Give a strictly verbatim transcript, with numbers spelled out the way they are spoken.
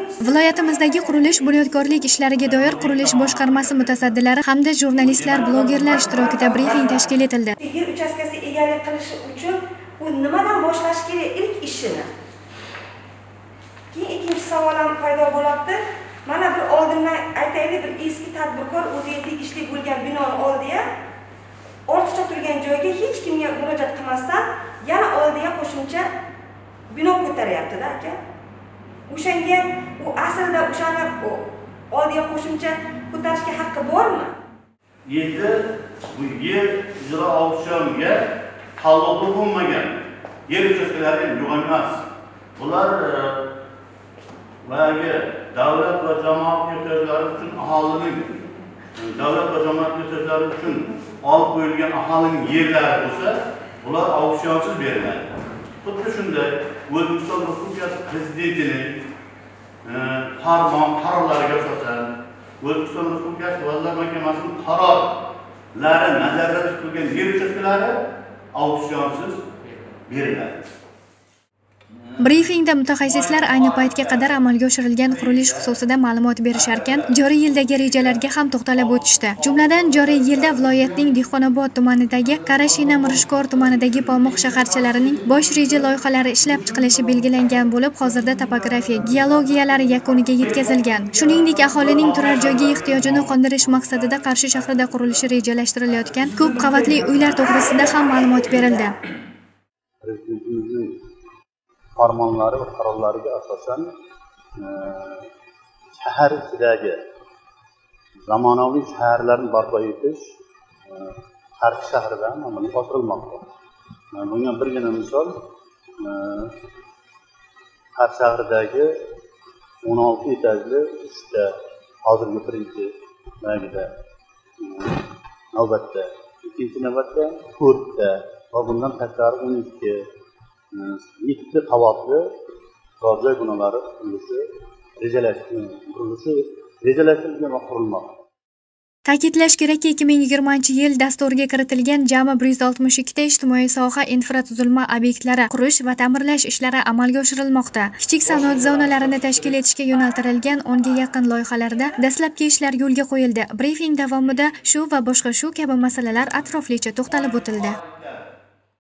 Viloyatimizdagi qurilish bunyodkorlik ishlariga doir qurilish boshqarmasi mutasaddilari hamda jurnalistlar, blogerlar ishtirokida brifing tashkil etildi. Yer uchastkasi egalik qilishi uchun u nimadan boshlash kerak ilk ishini? Keyin ikkinchi savol ham paydo bo'lyapti. Mana bir oldindan aytaylik, bir eski tadbirkor o'ziga tegishli bo'lgan binoni oldiya, ortiqcha turgan joyga hech kimga murojaat qilmasdan yana oldiga qo'shimcha bino ko'taryapti-da aka. O'shanga u aslida o'shani oldiga qo'shimcha ko'tarishga haqqi bormi? Endi bu yer ijro auksionga tanlovda bo'lmagan yer uchastkalari yo'q emas. Bular vagi davlat va jamoat ehtiyojlari uchun aholining davlat va jamoat ehtiyojlari uchun olib qo'yilgan aholining yerlari bo'lsa, ular auksionsiz beriladi. Xuddi shunday O'zbekiston Respublikasi Prezidentining farmon qarorlariga asosan O'zbekiston Respublikasi Vazirlar Mahkamasining qarorlari nazarda tutilgan yer uchastkalari auksionsiz beriladi. Brifingda mutaxassislar ayni paytga qadar amalga oshirilgan qurilish xususida ma'lumot berisharkan, joriy yildagi rejalarga ham to'xtalib o'tishdi. Jumladan, joriy yilda viloyatning Dehqonobod tumanidagi Qarashina Mirishkor tumanidagi Pomuq shaharchalarining bosh reja loyihalari ishlab chiqilishi belgilangan bo'lib, hozirda topografiya, geologiyalari yakuniga yetkazilgan. Shuningdek, aholining turar joyga ehtiyojini qondirish maqsadida Qarshi shahrida qurilishi rejalashtirilayotgan ko'p qavatli uylar to'g'risida ham ma'lumot berildi. Farmonlari va qarorlariga asosan shahar ichidagi zamonaviy shaharlarni barpo etish Qarshi shahrida amalga oshirilmoqda. Bunga birgina misol Qarshi shahridagi o'n olti etajli uchta hozirgi birinchi vagida, navbatda ikkinchi navbatda to'rtta va bundan tashqari o'n ikki yetti qavatli turar-joy binolari qurilishi rejalashtirilgan va qurilmoqda. Ta'kidlash kerakki, ikki ming yigirmanchi yil dasturiga kiritilgan jami bir yuz oltmish ikki ta ijtimoiy soha infratuzilma obyektlari qurish va ta'mirlash ishlari amalga oshirilmoqda. Kichik sanoat zonalarini tashkil etishga yo'naltirilgan o'nga yaqin loyihalarda dastlabki ishlar yo'lga qo'yildi. Brifing davomida shu va boshqa shu kabi masalalar atroflicha to'xtalib o'tildi.